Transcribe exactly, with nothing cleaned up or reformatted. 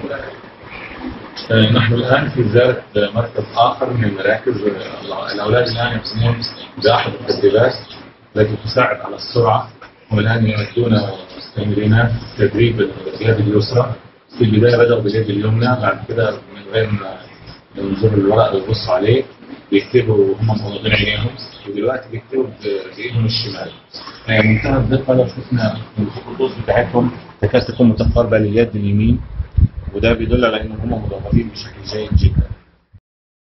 نحن الآن في زيارة مركز آخر من المراكز. الأولاد الآن يقومون بأحد التدريبات التي تساعد على السرعة، والآن يؤدون تمرينات تدريب اليد اليسرى. في البداية بدأوا باليد اليمنى، بعد كده من غير ما ينظروا الورق ويبصوا عليه بيكتبوا وهم مغمضين عينيهم، ودلوقتي بيكتبوا بإيدهم الشمال. منتهى الدقة. لو شفنا الخطوط بتاعتهم تكاد تكون متقاربة لليد اليمين، وده بيدل على إن هم مدربين بشكل جيد جدا.